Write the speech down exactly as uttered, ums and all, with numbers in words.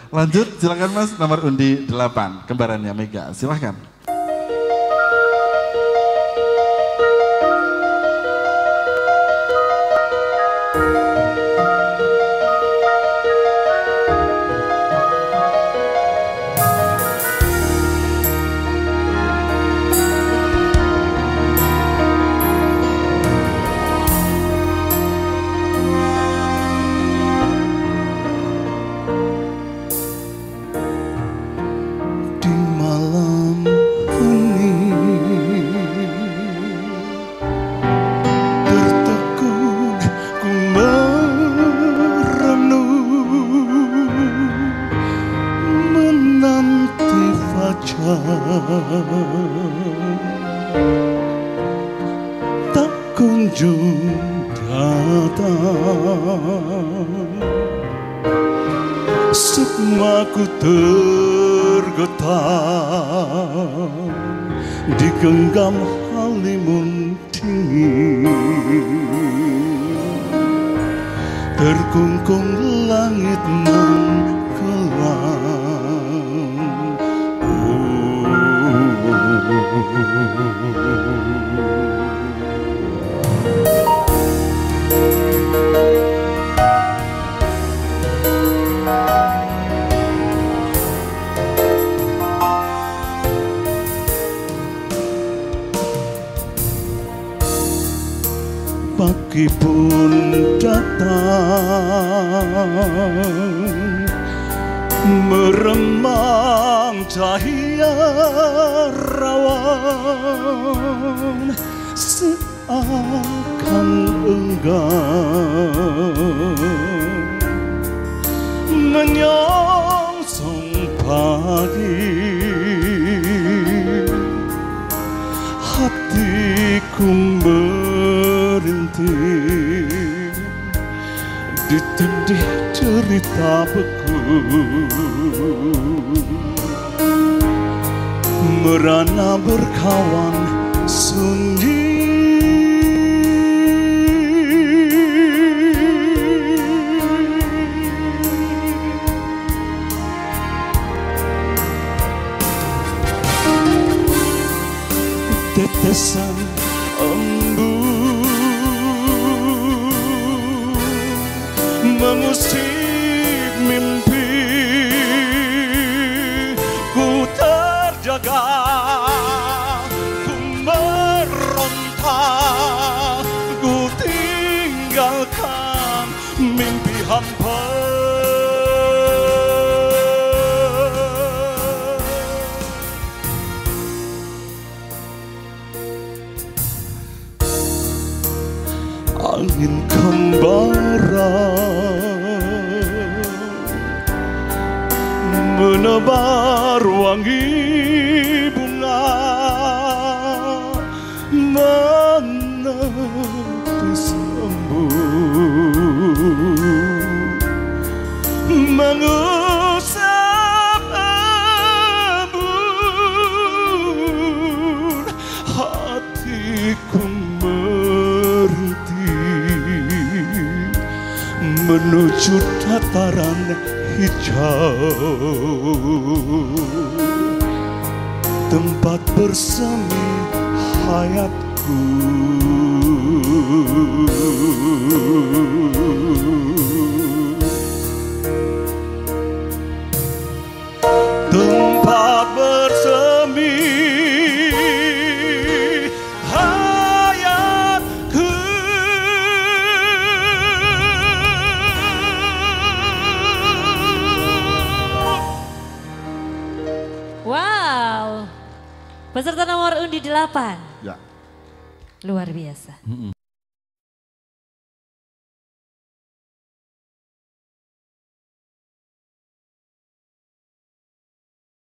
Lanjut, silakan Mas, nomor undi delapan, kembarannya Mega, silakan. Tak kunjung datang, sukmaku tergetar digenggam halimun dingin, terkungkung langit nan kelam. Pagi pun datang, meremang cahaya rawan, seakan enggan menyongsong pagi. Hatiku merintih ditindih cerita beku, merana berkawan sunyi. Tetesan embun mengusik mimpi ku terjaga, ku meronta, ku tinggalkan mimpi hampa. Angin kembara menebar wangi bunga, menepis embun, mengusap embun. Hatiku menuju dataran hijau, tempat bersemi hayatku. Tempat bersemi hayatku. Wow, peserta nomor undi delapan. Ya. Luar biasa. Mm-mm.